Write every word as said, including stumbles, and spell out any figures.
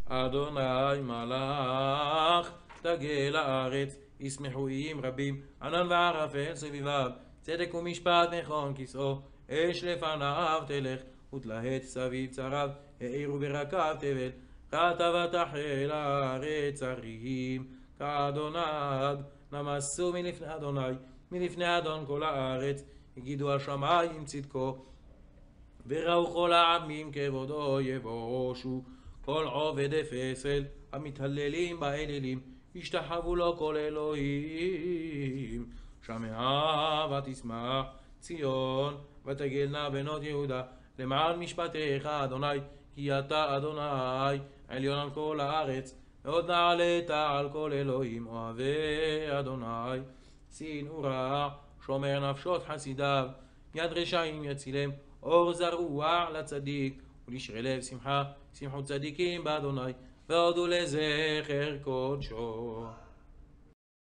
אדוני מלך תגל לארץ, ישמחו איים רבים, ענן וערפל סביביו, צדק ומשפט נכון כסאו, אש לפניו תלך, ותלהט סביב צריו, האירו ברקיו תבל, רטה ותחל הארץ הרים, כאדוני נמסו מלפני אדוני, מלפני אדון כל הארץ, הגידו השמיים צדקו, וראו כל העמים כבודו יבושו, כל עובדי פסל המתהללים באלילים, ישתחוו לו כל אלוהים. שמעה ותשמח ציון, ותגלנה בנות יהודה, למען משפטיך אדוני, כי אתה אדוני עליון על כל הארץ, מאוד נעלית על כל אלוהים אוהבי אדוני. שנאו רע שומר נפשות חסידיו, יד רשעים יצילם, אור זרוע לצדיק, ולשרי לב שמחה, שמחו צדיקים באדוני, והודו לזכר קודשו.